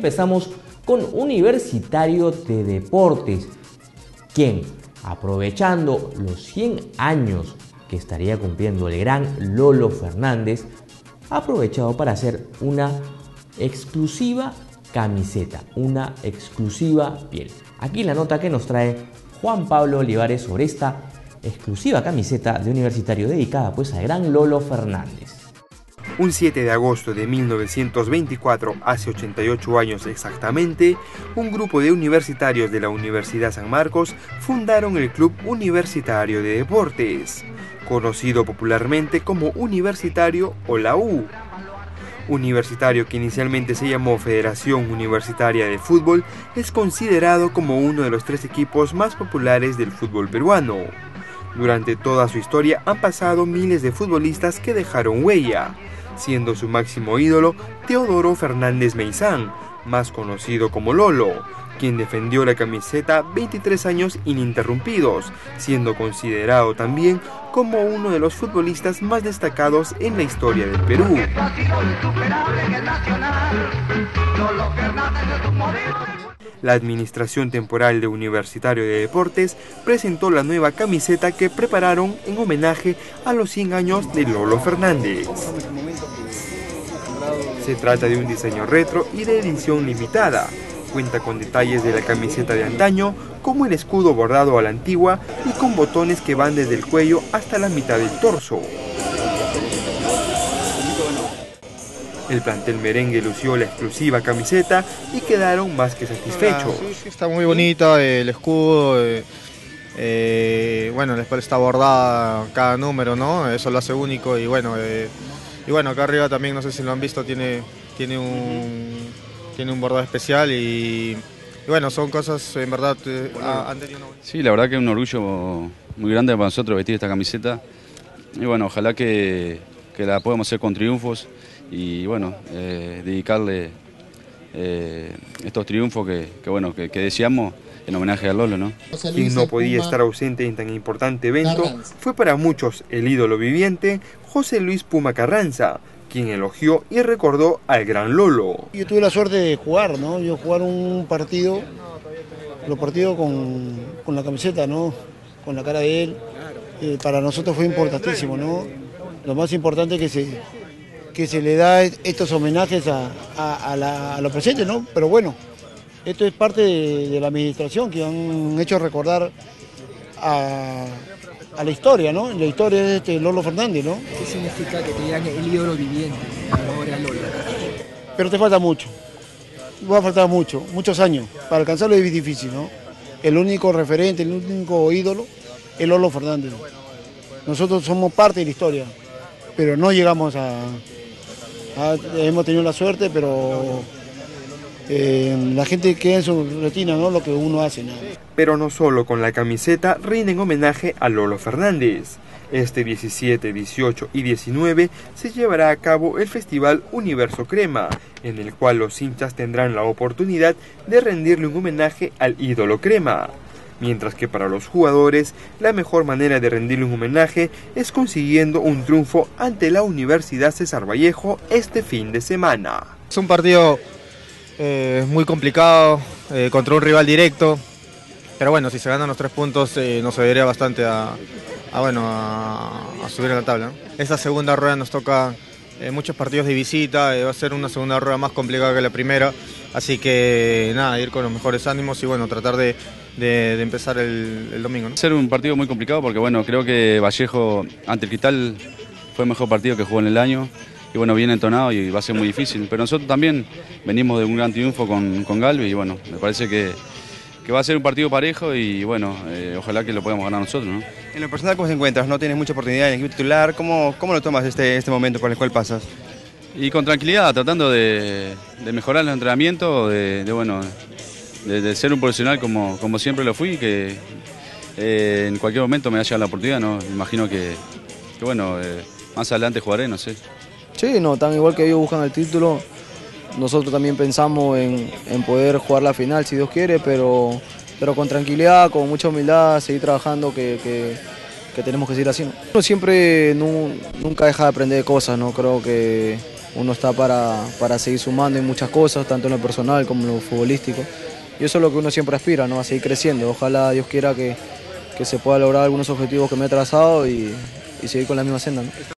empezamos con Universitario de Deportes, quien, aprovechando los 100 años que estaría cumpliendo el gran Lolo Fernández, ha aprovechado para hacer una exclusiva camiseta, una exclusiva piel. Aquí la nota que nos trae Juan Pablo Olivares sobre esta exclusiva camiseta de Universitario dedicada pues al gran Lolo Fernández. Un 7 de agosto de 1924, hace 88 años exactamente, un grupo de universitarios de la Universidad San Marcos fundaron el Club Universitario de Deportes, conocido popularmente como Universitario o la U. Universitario, que inicialmente se llamó Federación Universitaria de Fútbol, es considerado como uno de los 3 equipos más populares del fútbol peruano. Durante toda su historia han pasado miles de futbolistas que dejaron huella, siendo su máximo ídolo Teodoro Fernández Meizán, más conocido como Lolo, quien defendió la camiseta 23 años ininterrumpidos, siendo considerado también como uno de los futbolistas más destacados en la historia del Perú. La administración temporal de Universitario de Deportes presentó la nueva camiseta que prepararon en homenaje a los 100 años de Lolo Fernández. Se trata de un diseño retro y de edición limitada. Cuenta con detalles de la camiseta de antaño, como el escudo bordado a la antigua y con botones que van desde el cuello hasta la mitad del torso. El plantel merengue lució la exclusiva camiseta y quedaron más que satisfechos. Sí, está muy bonita el escudo, bueno, la espalda está bordada cada número, ¿no? Eso lo hace único y bueno, acá arriba también, no sé si lo han visto, tiene un bordado especial y bueno, son cosas en verdad han tenido una... Sí, la verdad que es un orgullo muy grande para nosotros vestir esta camiseta y bueno, ojalá que la podamos hacer con triunfos y bueno, dedicarle estos triunfos que deseamos en homenaje a Lolo, ¿no? Quien no podía estar ausente en tan importante evento fue para muchos el ídolo viviente José Luis Puma Carranza, quien elogió y recordó al gran Lolo. Yo tuve la suerte de jugar, ¿no? Yo jugar un partido, los partidos con la camiseta, ¿no? Con la cara de él. Para nosotros fue importantísimo, ¿no? Lo más importante es que se le da estos homenajes a los presentes, ¿no? Pero bueno, esto es parte de la administración que han hecho recordar a la historia, ¿no? La historia de Lolo Fernández, ¿no? ¿Qué significa que te digan el ídolo viviente ahora Lolo? Pero te falta mucho, va a faltar muchos años, para alcanzarlo es difícil, ¿no? El único referente, el único ídolo es Lolo Fernández. Nosotros somos parte de la historia, pero no llegamos hemos tenido la suerte, pero la gente queda en su retina, ¿no? Lo que uno hace, ¿no? Pero no solo con la camiseta rinden homenaje a Lolo Fernández. Este 17, 18 y 19 se llevará a cabo el Festival Universo Crema, en el cual los hinchas tendrán la oportunidad de rendirle un homenaje al ídolo Crema. Mientras que para los jugadores, la mejor manera de rendirle un homenaje es consiguiendo un triunfo ante la Universidad César Vallejo este fin de semana. Es un partido muy complicado, contra un rival directo, pero bueno, si se ganan los 3 puntos nos ayudaría bastante a subir a la tabla, ¿no? Esta segunda rueda nos toca muchos partidos de visita, va a ser una segunda rueda más complicada que la primera, así que nada, ir con los mejores ánimos y bueno, tratar de empezar el domingo, ¿no? Va a ser un partido muy complicado porque bueno, creo que Vallejo ante el Cristal fue el mejor partido que jugó en el año y bueno, bien entonado y va a ser muy difícil, pero nosotros también venimos de un gran triunfo con Galvez y bueno, me parece que va a ser un partido parejo y bueno, ojalá que lo podamos ganar nosotros, ¿no? En lo personal, ¿cómo te encuentras? ¿No tienes mucha oportunidad en el equipo titular? ¿Cómo lo tomas este momento por el cual pasas? Y con tranquilidad, tratando de mejorar el entrenamiento, de ser un profesional como siempre lo fui, que en cualquier momento me haya la oportunidad, ¿no? Me imagino que bueno, más adelante jugaré, no sé. Sí, no, tan igual que ellos buscan el título, nosotros también pensamos en poder jugar la final, si Dios quiere, pero con tranquilidad, con mucha humildad, seguir trabajando, que tenemos que seguir haciendo. Uno siempre nunca deja de aprender cosas, ¿no? Creo que uno está para seguir sumando en muchas cosas, tanto en lo personal como en lo futbolístico. Y eso es lo que uno siempre aspira, ¿no? A seguir creciendo. Ojalá Dios quiera que se pueda lograr algunos objetivos que me he trazado y seguir con la misma senda, ¿no?